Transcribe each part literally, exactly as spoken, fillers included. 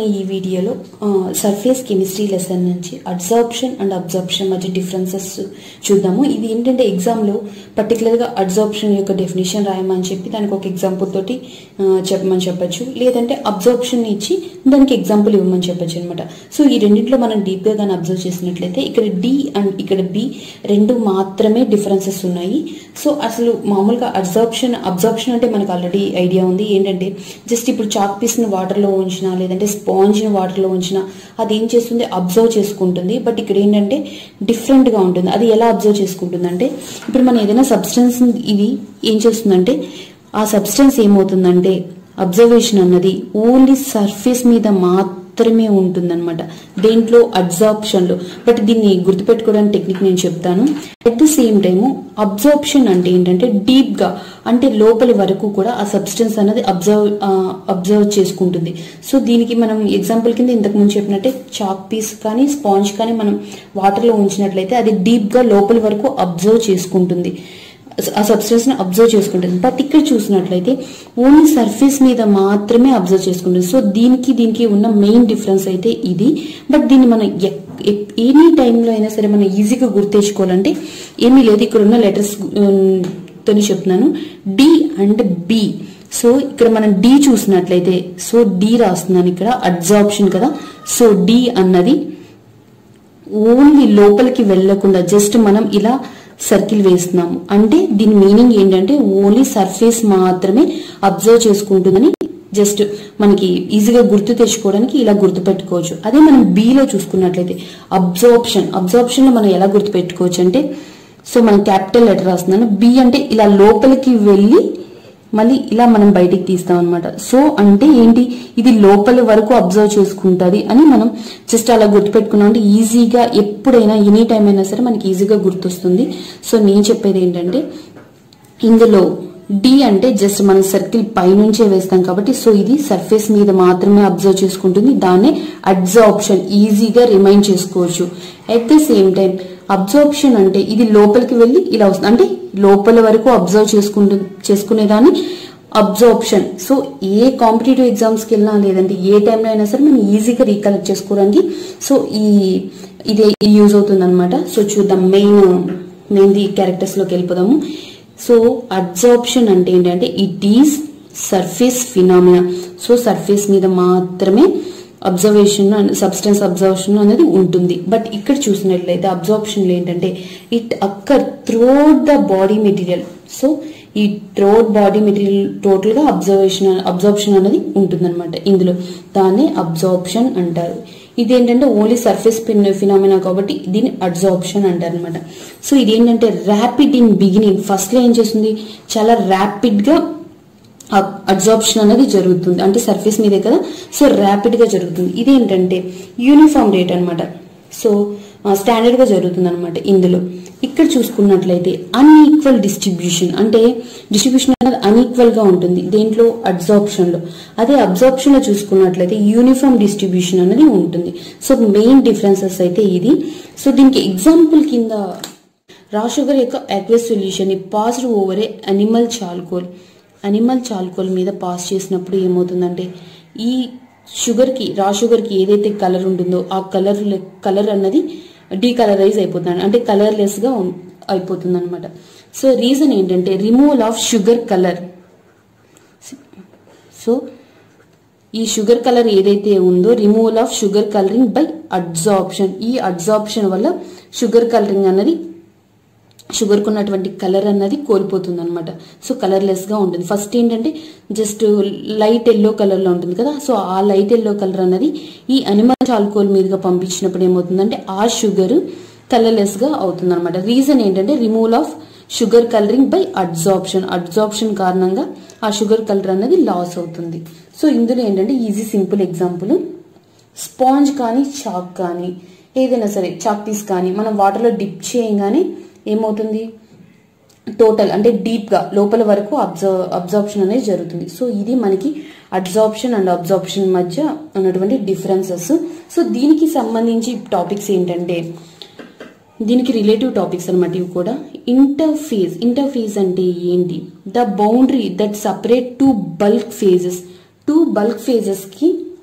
ఈ వీడియోలో surface chemistry lesson నుంచి అడ్సార్ప్షన్ అండ్ అబ్జార్ప్షన్ మధ్య డిఫరెన్సెస్ చూద్దాము. ఇది ఏంటంటే ఎగ్జామ్లో పర్టికులర్గా అడ్సార్ప్షన్ యొక్క డెఫినేషన్ రాయమని చెప్పి దానికి ఒక ఎగ్జాంపుల్ తోటి చెప్పమని చెప్పచ్చు, లేదంటే అబ్జార్ప్షన్ ఇచ్చి దానికి ఎగ్జాంపుల్ ఇవ్వమని చెప్పచ్చు అనమాట. సో ఈ రెండింటిలో మనం డీప్గా దాన్ని అబ్జర్వ్ చేసినట్లయితే ఇక్కడ డి అండ్ ఇక్కడ బి రెండు మాత్రమే డిఫరెన్సెస్ ఉన్నాయి. సో అసలు మామూలుగా అడ్సార్ప్షన్ అబ్జార్ప్షన్ అంటే మనకు ఆల్రెడీ ఐడియా ఉంది. ఏంటంటే జస్ట్ ఇప్పుడు చాక్ పీస్ని వాటర్లో ఉంచినా లేదంటే స్పాంజ్ని వాటర్లో ఉంచినా అది ఏం చేస్తుంది, అబ్జర్వ్ చేసుకుంటుంది. బట్ ఇక్కడ ఏంటంటే డిఫరెంట్గా ఉంటుంది. అది ఎలా అబ్జర్వ్ చేసుకుంటుంది అంటే ఇప్పుడు మనం ఏదైనా సబ్స్టెన్స్ ఇది ఏం చేస్తుందంటే ఆ సబ్స్టెన్స్ ఏమవుతుందంటే అబ్జర్వేషన్ అన్నది ఓన్లీ సర్ఫేస్ మీద మాత్రమే ఉంటుందన్నమాట, దేంట్లో అడ్సార్ప్షన్ లో. బట్ దీన్ని గుర్తుపెట్టుకోవడానికి టెక్నిక్ నేను చెప్తాను. At the same time absorption అంటే ఏంటంటే డీప్ గా అంటే లోపలి వరకు కూడా ఆ సబ్స్టెన్స్ అనేది అబ్జర్వ్ అబ్జర్వ్ చేసుకుంటుంది. సో దీనికి మనం ఎగ్జాంపుల్ కింద ఇంతకు ముందు చెప్పినట్టే చాక్ పీస్ కానీ స్పాంజ్ కానీ మనం వాటర్ లో ఉంచినట్లయితే అది డీప్ గా లోపలి వరకు అబ్జర్వ్ చేసుకుంటుంది, ఆ సబ్స్టెన్స్ ని అబ్జర్వ్ చేసుకుంటుంది. బట్ ఇక్కడ చూసినట్లయితే ఓన్లీ సర్ఫేస్ మీద మాత్రమే అబ్జర్వ్ చేసుకుంటుంది. సో దీనికి దీనికి ఉన్న మెయిన్ డిఫరెన్స్ అయితే ఇది. బట్ దీన్ని మనం ఎనీ టైంలో అయినా సరే మనం ఈజీగా గుర్తించుకోవాలంటే ఏమీ లేదు, ఇక్కడ ఉన్న లెటర్స్ తోని చెప్తున్నాను, డి అండ్ బి. సో ఇక్కడ మనం డి చూసినట్లయితే సో డి రాస్తున్నాను ఇక్కడ అడ్సార్ప్షన్ కదా. సో డి అన్నది ఓన్లీ లోపలికి వెళ్లకుండా జస్ట్ మనం ఇలా సర్కిల్ వేస్తున్నాము అంటే దీని మీనింగ్ ఏంటంటే ఓన్లీ సర్ఫేస్ మాత్రమే అబ్జర్వ్ చేసుకుంటుందని జస్ట్ మనకి ఈజీగా గుర్తు తెచ్చుకోవడానికి ఇలా గుర్తు పెట్టుకోవచ్చు. అదే మనం బిలో చూసుకున్నట్లయితే అబ్జార్ప్షన్ అబ్జార్ప్షన్ లో మనం ఎలా గుర్తు పెట్టుకోవచ్చు అంటే సో మనం క్యాపిటల్ లెటర్ రాస్తున్నాను, బి అంటే ఇలా లోపలికి వెళ్ళి మళ్ళీ ఇలా మనం బయటికి తీస్తాం అనమాట. సో అంటే ఏంటి, ఇది లోపలి వరకు అబ్జర్వ్ చేసుకుంటది అని మనం జస్ట్ అలా గుర్తుపెట్టుకున్నాం అంటే ఈజీగా ఎప్పుడైనా ఎనీ టైం అయినా సరే మనకి ఈజీగా గుర్తొస్తుంది. సో నేను చెప్పేది ఏంటంటే ఇందులో డి అంటే జస్ట్ మనం సర్కిల్ పైనుంచే వేస్తాం కాబట్టి సో ఇది సర్ఫేస్ మీద మాత్రమే అబ్జర్వ్ చేసుకుంటుంది, దాన్నే అడ్సార్ప్షన్ ఈజీగా రిమైండ్ చేసుకోవచ్చు. At the same time absorption అంటే ఇది లోపలికి వెళ్ళి ఇలా వస్తుంది అంటే లోపల వరకు అబ్జర్వ్ చేసుకుంటు చేసుకునేదాన్ని అబ్జార్ప్షన్. సో ఏ కాంపిటేటివ్ ఎగ్జామ్స్కి వెళ్ళినా లేదంటే ఏ టైంలో అయినా సరే మనం ఈజీగా రీకలెక్ట్ చేసుకోవడానికి సో ఈ ఇదే యూజ్ అవుతుంది అనమాట. సో చూద్దాం మెయిన్ మెయిన్ ది క్యారెక్టర్స్ లోకి వెళ్ళిపోదాము. సో అడ్సార్ప్షన్ అంటే ఏంటంటే it is surface phenomena. So surface మీద మాత్రమే అబ్జర్వేషన్ సబ్స్టెన్స్ అబ్జర్వేషన్ అనేది ఉంటుంది. బట్ ఇక్కడ చూసినట్లయితే అబ్జార్ప్షన్ ఏంటంటే it occur throughout the body material. So ఈ త్రూఅవుట్ బాడీ మెటీరియల్ టోటల్ గా అబ్జర్వేషన్ అబ్జార్ప్షన్ అనేది ఉంటుంది అనమాట ఇందులో, దాన్ని అబ్జార్ప్షన్ అంటారు. ఇదేంటంటే ఓన్లీ సర్ఫేస్ ఫినామినా కాబట్టి దీన్ని అడ్సార్ప్షన్ అంటారు అనమాట. సో ఇదేంటంటే ర్యాపిడ్ ఇన్ బిగినింగ్, ఫస్ట్ లో ఏం చేస్తుంది చాలా ర్యాపిడ్ గా అడ్సార్ప్షన్ అనేది జరుగుతుంది అంటే సర్ఫేస్ మీదే కదా, సో ర్యాపిడ్ గా జరుగుతుంది. ఇదేంటంటే యూనిఫామ్ రేట్ అనమాట, సో స్టాండర్డ్ గా జరుగుతుంది అనమాట ఇందులో. ఇక్కడ చూసుకున్నట్లయితే అన్ఈక్వల్ డిస్ట్రిబ్యూషన్ అంటే డిస్ట్రిబ్యూషన్ అనేది అన్ఈక్వల్ గా ఉంటుంది దేంట్లో అడ్సార్ప్షన్ లో. అదే అబ్జార్ప్షన్ లో చూసుకున్నట్లయితే యూనిఫామ్ డిస్ట్రిబ్యూషన్ అనేది ఉంటుంది. సో మెయిన్ డిఫరెన్సెస్ అయితే ఇది. సో దీనికి ఎగ్జాంపుల్ కింద రా షుగర్ యొక్క అక్వస్ సొల్యూషన్ ని passed over a animal charcoal animal charcoal మీద పాస్ చేసినప్పుడు ఏమవుతుందంటే ఈ షుగర్ కి రా షుగర్ కి ఏదైతే కలర్ ఉంటుందో ఆ కలర్ కలర్ అన్నది డీకలరైజ్ అయిపోతుంది అంటే కలర్లెస్ గా అయిపోతుంది అనమాట. సో రీజన్ ఏంటంటే removal of sugar colour. So ఈ షుగర్ కలర్ ఏదైతే ఉందో removal of sugar colouring by adsorption, ఈ అడ్సార్ప్షన్ వల్ల షుగర్ కలరింగ్ అన్నది షుగర్ కు ఉన్నటువంటి కలర్ అన్నది కోల్పోతుంది అనమాట. సో కలర్లెస్ గా ఉంటుంది. ఫస్ట్ ఏంటంటే జస్ట్ లైట్ ఎల్లో కలర్ లో ఉంటుంది కదా, సో ఆ లైట్ ఎల్లో కలర్ అన్నది ఈ అనిమల్ చాల్కోల్ మీదుగా పంపించినప్పుడు ఏమవుతుందంటే ఆ షుగర్ కలర్లెస్ గా అవుతుంది అనమాట. రీజన్ ఏంటంటే removal of sugar colouring by adsorption, adsorption కారణంగా ఆ షుగర్ కలర్ అనేది లాస్ అవుతుంది. సో ఇందులో ఏంటంటే ఈజీ సింపుల్ ఎగ్జాంపుల్, స్పాంజ్ కానీ చాక్ కానీ ఏదైనా సరే చాక్ పీస్ కానీ మనం వాటర్ లో డిప్ చేయగానే ఏమవుతుంది టోటల్ అంటే డీప్ గా లోపల వరకు అబ్జర్వ్ అబ్జార్ప్షన్ అనేది జరుగుతుంది. సో ఇది మనకి అడ్సార్ప్షన్ అండ్ అబ్జార్ప్షన్ మధ్య ఉన్నటువంటి డిఫరెన్సెస్. సో దీనికి సంబంధించి టాపిక్స్ ఏంటంటే దీనికి రిలేటివ్ టాపిక్స్ అనమాట ఇవి కూడా. ఇంటర్ఫేజ్ ఇంటర్ఫేజ్ అంటే ఏంటి, the boundary that separate two bulk phases two bulk phases కి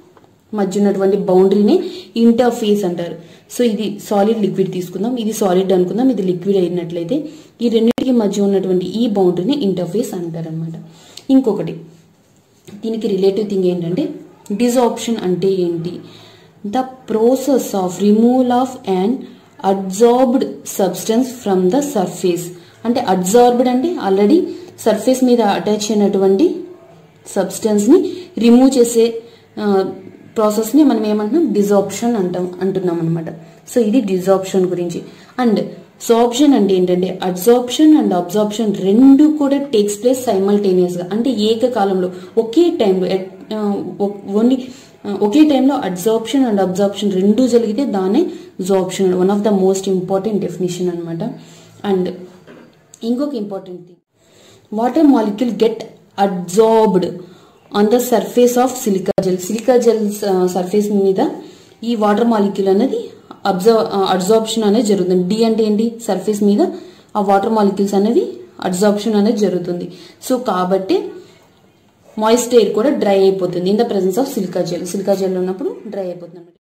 మధ్య ఉన్నటువంటి బౌండరీని ఇంటర్ఫేస్ అంటారు. సో ఇది సాలిడ్ లిక్విడ్ తీసుకుందాం, ఇది సాలిడ్ అనుకుందాం, ఇది లిక్విడ్ అయినట్లయితే ఈ రెండింటికి మధ్య ఉన్నటువంటి ఈ బౌండరీని ఇంటర్ఫేస్ అంటారు అనమాట. ఇంకొకటి దీనికి రిలేటివ్ థింగ్ ఏంటంటే డిసార్ప్షన్ అంటే ఏంటి? The process of removal of and adsorbed substance from the surface. అంటే అడ్జార్బ్డ్ అంటే ఆల్రెడీ సర్ఫేస్ మీద అటాచ్ అయినటువంటి సబ్స్టెన్స్ ని రిమూవ్ చేసే ప్రాసెస్ ని మనం ఏమంటున్నాం డిసార్ప్షన్ అంటాం అంటున్నాం అనమాట. సో ఇది డిసార్ప్షన్ గురించి. అండ్ సార్ప్షన్ అంటే ఏంటంటే అడ్సార్ప్షన్ అండ్ అబ్జార్ప్షన్ రెండు కూడా టేక్స్ ప్లేస్ సైమల్టేనియస్ గా, అంటే ఏకకాలంలో ఒకే టైంలో ఓన్లీ ఒకే టైంలో అడ్సార్ప్షన్ అండ్ అబ్జార్ప్షన్ రెండు జరిగితే దానే sorption, one of the most important definition అనమాట. అండ్ ఇంకొక important thing, water molecule get adsorbed on the surface of silica gel. Silica gel surface మీద ఈ వాటర్ మాలిక్యూల్ అనేది అబ్జర్వ్ అడ్జార్ప్షన్ అనేది జరుగుతుంది. డి అంటే ఏంటి? సర్ఫేస్ మీద ఆ వాటర్ మాలిక్యూల్స్ అనేవి అడ్జార్ప్షన్ అనేది జరుగుతుంది. సో కాబట్టి మాయిస్ట్ ఎయిర్ కూడా డ్రై అయిపోతుంది in the presence of silica gel. Silica gel ఉన్నప్పుడు డ్రై అయిపోతుంది.